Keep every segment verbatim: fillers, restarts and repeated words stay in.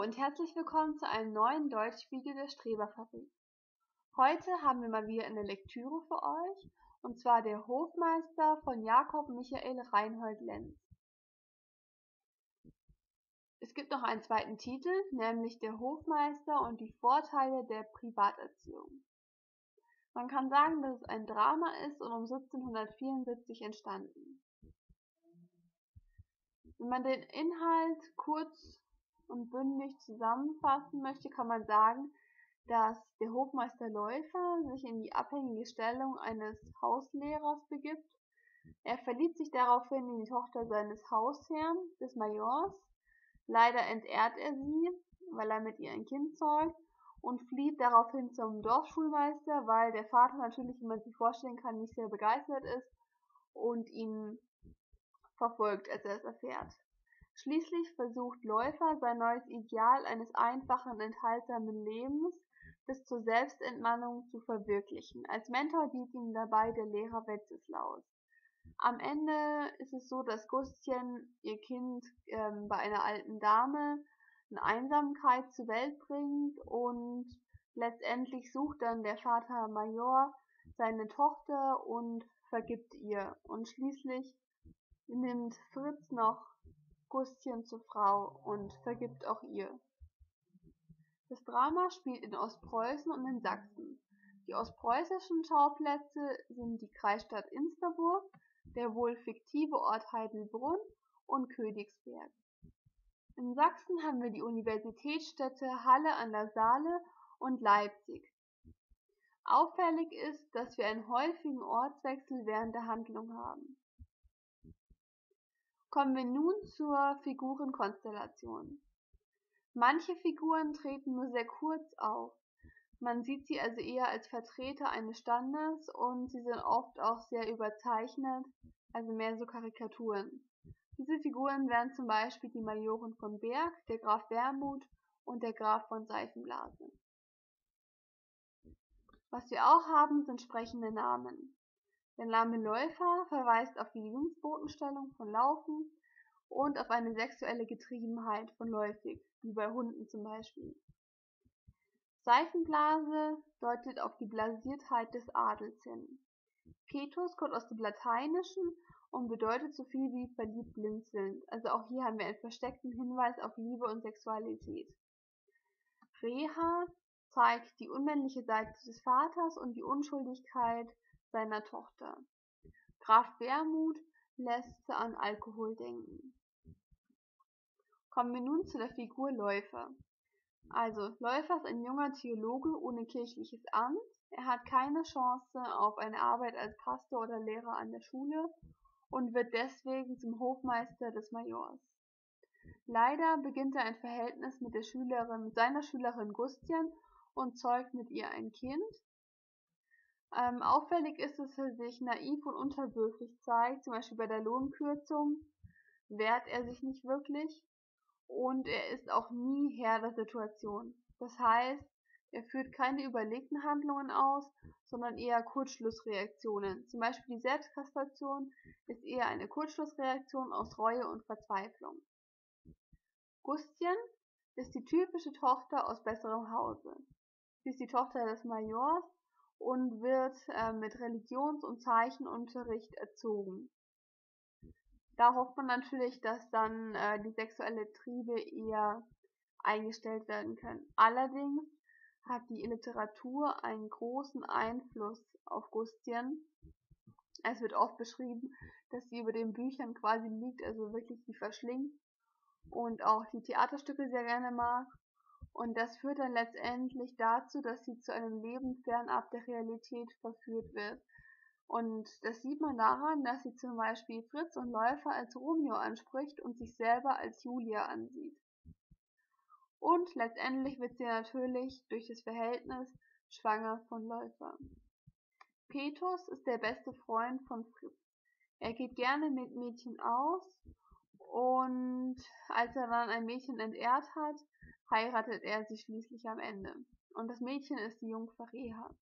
und herzlich willkommen zu einem neuen Deutschvideo der Streberfabrik. Heute haben wir mal wieder eine Lektüre für euch, und zwar der Hofmeister von Jakob Michael Reinhold Lenz. Es gibt noch einen zweiten Titel, nämlich der Hofmeister und die Vorteile der Privaterziehung. Man kann sagen, dass es ein Drama ist und um siebzehnhundertvierundsiebzig entstanden. Wenn man den Inhalt kurz und bündig zusammenfassen möchte, kann man sagen, dass der Hofmeister Läufer sich in die abhängige Stellung eines Hauslehrers begibt. Er verliebt sich daraufhin in die Tochter seines Hausherrn, des Majors. Leider entehrt er sie, weil er mit ihr ein Kind zeugt, und flieht daraufhin zum Dorfschulmeister, weil der Vater natürlich, wie man sich vorstellen kann, nicht sehr begeistert ist und ihn verfolgt, als er es erfährt. Schließlich versucht Läufer, sein neues Ideal eines einfachen, enthaltsamen Lebens bis zur Selbstentmannung zu verwirklichen. Als Mentor dient ihm dabei der Lehrer Wenceslaus. Am Ende ist es so, dass Gustchen ihr Kind ähm, bei einer alten Dame in Einsamkeit zur Welt bringt, und letztendlich sucht dann der Vater Major seine Tochter und vergibt ihr. Und schließlich nimmt Fritz noch Gustchen zur Frau und vergibt auch ihr. Das Drama spielt in Ostpreußen und in Sachsen. Die ostpreußischen Schauplätze sind die Kreisstadt Insterburg, der wohl fiktive Ort Heidelbrunn und Königsberg. In Sachsen haben wir die Universitätsstädte Halle an der Saale und Leipzig. Auffällig ist, dass wir einen häufigen Ortswechsel während der Handlung haben. Kommen wir nun zur Figurenkonstellation. Manche Figuren treten nur sehr kurz auf. Man sieht sie also eher als Vertreter eines Standes, und sie sind oft auch sehr überzeichnet, also mehr so Karikaturen. Diese Figuren wären zum Beispiel die Majoren von Berg, der Graf Wermuth und der Graf von Seifenblase. Was wir auch haben, sind sprechende Namen. Der Name Läufer verweist auf die Jungbotenstellung von Laufen und auf eine sexuelle Getriebenheit von läufig, wie bei Hunden zum Beispiel. Seifenblase deutet auf die Blasiertheit des Adels hin. Petrus kommt aus dem Lateinischen und bedeutet so viel wie verliebt blinzelnd, also auch hier haben wir einen versteckten Hinweis auf Liebe und Sexualität. Reha zeigt die unmännliche Seite des Vaters und die Unschuldigkeit seiner Tochter. Graf Wermuth lässt an Alkohol denken. Kommen wir nun zu der Figur Läufer. Also, Läufer ist ein junger Theologe ohne kirchliches Amt. Er hat keine Chance auf eine Arbeit als Pastor oder Lehrer an der Schule und wird deswegen zum Hofmeister des Majors. Leider beginnt er ein Verhältnis mit der Schülerin, mit seiner Schülerin Gustchen und zeugt mit ihr ein Kind. Ähm, auffällig ist, dass er sich naiv und unterwürfig zeigt, zum Beispiel bei der Lohnkürzung wehrt er sich nicht wirklich, und er ist auch nie Herr der Situation. Das heißt, er führt keine überlegten Handlungen aus, sondern eher Kurzschlussreaktionen. Zum Beispiel die Selbstkastration ist eher eine Kurzschlussreaktion aus Reue und Verzweiflung. Gustchen ist die typische Tochter aus besserem Hause. Sie ist die Tochter des Majors und wird äh, mit Religions- und Zeichenunterricht erzogen. Da hofft man natürlich, dass dann äh, die sexuellen Triebe eher eingestellt werden können. Allerdings hat die Literatur einen großen Einfluss auf Gustchen. Es wird oft beschrieben, dass sie über den Büchern quasi liegt, also wirklich die verschlingt und auch die Theaterstücke sehr gerne mag. Und das führt dann letztendlich dazu, dass sie zu einem Leben fernab der Realität verführt wird. Und das sieht man daran, dass sie zum Beispiel Fritz und Läufer als Romeo anspricht und sich selber als Julia ansieht. Und letztendlich wird sie natürlich durch das Verhältnis schwanger von Läufer. Petrus ist der beste Freund von Fritz. Er geht gerne mit Mädchen aus, und als er dann ein Mädchen entehrt hat, heiratet er sie schließlich am Ende. Und das Mädchen ist die Jungfer Reha.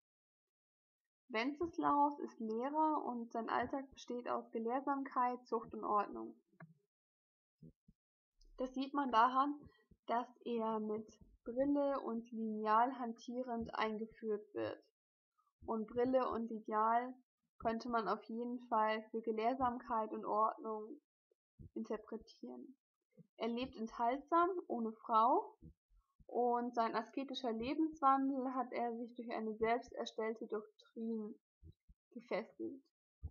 Wenceslaus ist Lehrer und sein Alltag besteht aus Gelehrsamkeit, Zucht und Ordnung. Das sieht man daran, dass er mit Brille und Lineal hantierend eingeführt wird. Und Brille und Lineal könnte man auf jeden Fall für Gelehrsamkeit und Ordnung interpretieren. Er lebt enthaltsam, ohne Frau, und sein asketischer Lebenswandel hat er sich durch eine selbst erstellte Doktrin gefestigt.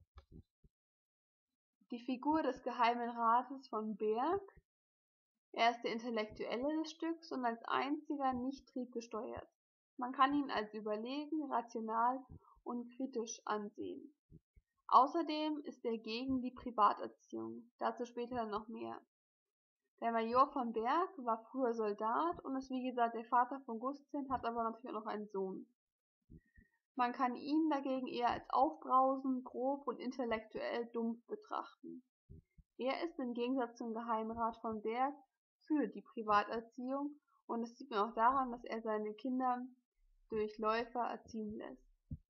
Die Figur des Geheimen Rates von Berg: Er ist der Intellektuelle des Stücks und als einziger nicht triebgesteuert. Man kann ihn als überlegen, rational und kritisch ansehen. Außerdem ist er gegen die Privaterziehung, dazu später noch mehr. Der Major von Berg war früher Soldat und ist wie gesagt der Vater von Gustien, hat aber natürlich auch noch einen Sohn. Man kann ihn dagegen eher als aufbrausend, grob und intellektuell dumpf betrachten. Er ist im Gegensatz zum Geheimrat von Berg für die Privaterziehung und das sieht man auch daran, dass er seine Kinder durch Läufer erziehen lässt.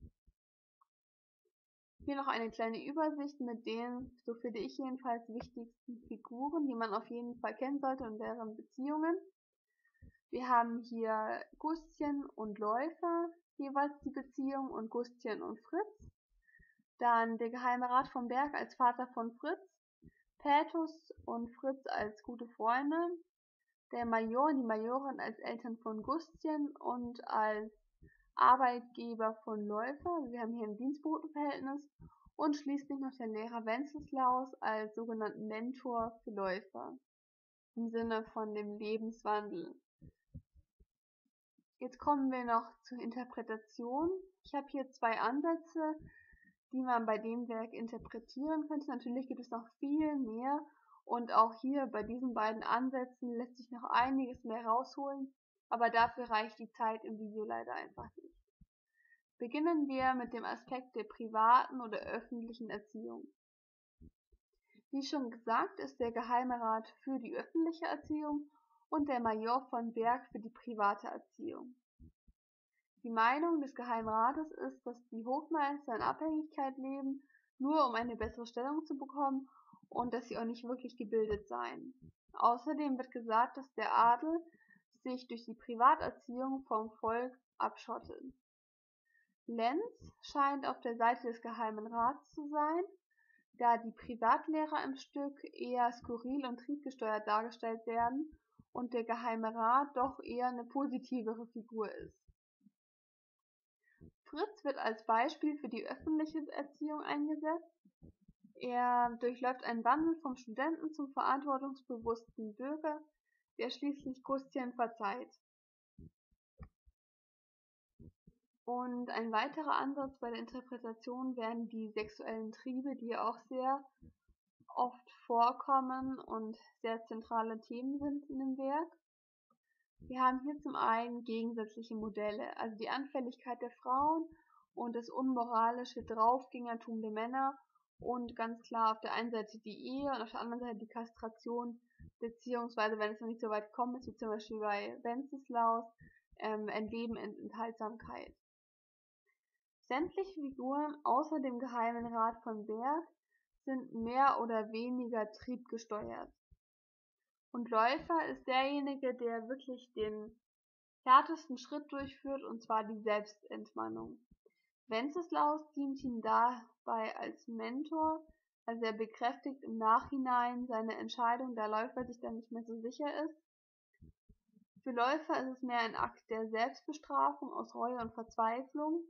Hier noch eine kleine Übersicht mit den, so finde ich jedenfalls, wichtigsten Figuren, die man auf jeden Fall kennen sollte und deren Beziehungen. Wir haben hier Gustien und Läufer, jeweils die Beziehung, und Gustien und Fritz. Dann der Geheime Rat von Berg als Vater von Fritz, Paetus und Fritz als gute Freunde, der Major und die Majorin als Eltern von Gustien und als Arbeitgeber von Läufer. Wir haben hier ein Dienstbotenverhältnis. Und schließlich noch der Lehrer Wenceslaus als sogenannten Mentor für Läufer im Sinne von dem Lebenswandel. Jetzt kommen wir noch zur Interpretation. Ich habe hier zwei Ansätze, die man bei dem Werk interpretieren könnte. Natürlich gibt es noch viel mehr und auch hier bei diesen beiden Ansätzen lässt sich noch einiges mehr rausholen, aber dafür reicht die Zeit im Video leider einfach nicht. Beginnen wir mit dem Aspekt der privaten oder öffentlichen Erziehung. Wie schon gesagt, ist der Geheime Rat für die öffentliche Erziehung und der Major von Berg für die private Erziehung. Die Meinung des Geheimen Rates ist, dass die Hofmeister in Abhängigkeit leben, nur um eine bessere Stellung zu bekommen und dass sie auch nicht wirklich gebildet seien. Außerdem wird gesagt, dass der Adel sich durch die Privaterziehung vom Volk abschottet. Lenz scheint auf der Seite des Geheimen Rats zu sein, da die Privatlehrer im Stück eher skurril und triebgesteuert dargestellt werden und der Geheime Rat doch eher eine positivere Figur ist. Fritz wird als Beispiel für die öffentliche Erziehung eingesetzt. Er durchläuft einen Wandel vom Studenten zum verantwortungsbewussten Bürger, der schließlich Gustien verzeiht. Und ein weiterer Ansatz bei der Interpretation wären die sexuellen Triebe, die auch sehr oft vorkommen und sehr zentrale Themen sind in dem Werk. Wir haben hier zum einen gegensätzliche Modelle, also die Anfälligkeit der Frauen und das unmoralische Draufgängertum der Männer und ganz klar auf der einen Seite die Ehe und auf der anderen Seite die Kastration, beziehungsweise wenn es noch nicht so weit gekommen ist, wie zum Beispiel bei Wenceslaus, ähm, ein Leben in Enthaltsamkeit. Sämtliche Figuren außer dem Geheimen Rat von Berg sind mehr oder weniger triebgesteuert. Und Läufer ist derjenige, der wirklich den härtesten Schritt durchführt, und zwar die Selbstentmannung. Wenceslaus dient ihm dabei als Mentor, also er bekräftigt im Nachhinein seine Entscheidung, da Läufer sich dann nicht mehr so sicher ist. Für Läufer ist es mehr ein Akt der Selbstbestrafung aus Reue und Verzweiflung.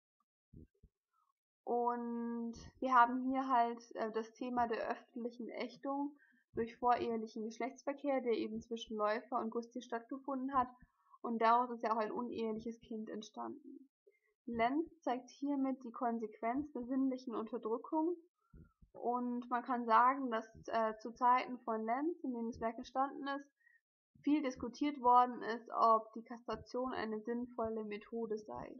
Und wir haben hier halt äh, das Thema der öffentlichen Ächtung durch vorehelichen Geschlechtsverkehr, der eben zwischen Läufer und Gustien stattgefunden hat, und daraus ist ja auch ein uneheliches Kind entstanden. Lenz zeigt hiermit die Konsequenz der sinnlichen Unterdrückung, und man kann sagen, dass äh, zu Zeiten von Lenz, in dem das Werk entstanden ist, viel diskutiert worden ist, ob die Kastration eine sinnvolle Methode sei.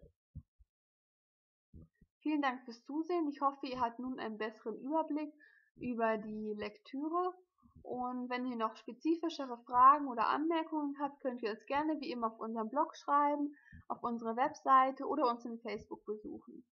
Vielen Dank fürs Zusehen. Ich hoffe, ihr habt nun einen besseren Überblick über die Lektüre. Und wenn ihr noch spezifischere Fragen oder Anmerkungen habt, könnt ihr uns gerne wie immer auf unserem Blog schreiben, auf unserer Webseite oder uns in Facebook besuchen.